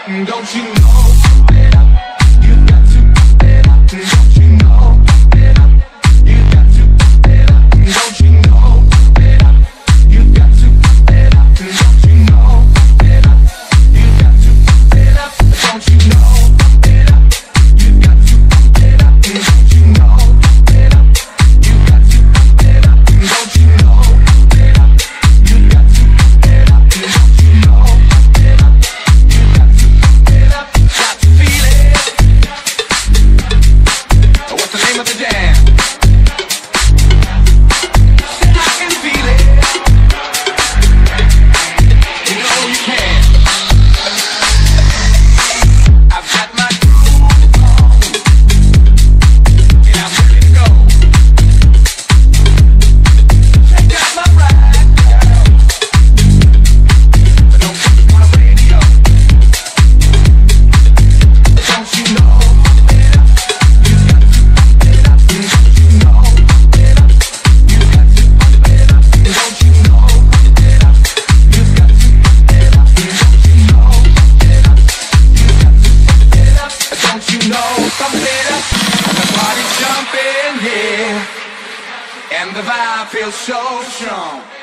Don't you know? You got to better. Don't you know? Better. You got to better. Don't you know? Better. You got to better. Don't you know? Better. You got to better. Don't you know? Better. You got to better. Don't you know? Better. You got to better. Don't you know? Better. You got to better. Don't you know? Better. You got to better. Got to feel it. What's the name of the jam? I can feel it. You know you can. I've got my groove on, and I'm ready to go. Check out my ride, girl. But don't put it on the radio. Don't you know better? You got to better. Don't you know better? You got to better. Don't you know better? You got to better. Don't you know better? You got to better. Don't you know I'm better? The party's jumping here, and the vibe feels so strong.